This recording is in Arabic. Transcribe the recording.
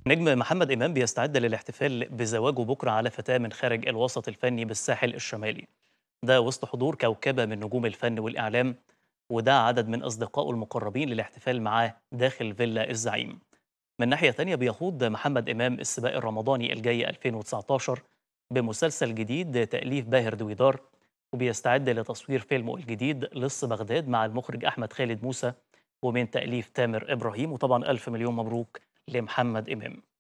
نجم محمد إمام بيستعد للاحتفال بزواجه بكرة على فتاة من خارج الوسط الفني بالساحل الشمالي، ده وسط حضور كوكبة من نجوم الفن والإعلام، وده عدد من أصدقائه المقربين للاحتفال معاه داخل فيلا الزعيم. من ناحية تانية بيخوض محمد إمام السباق الرمضاني الجاي 2019 بمسلسل جديد تأليف باهر دويدار، وبيستعد لتصوير فيلمه الجديد لص بغداد مع المخرج أحمد خالد موسى ومن تأليف تامر إبراهيم. وطبعا ألف مليون مبروك لمحمد إمام.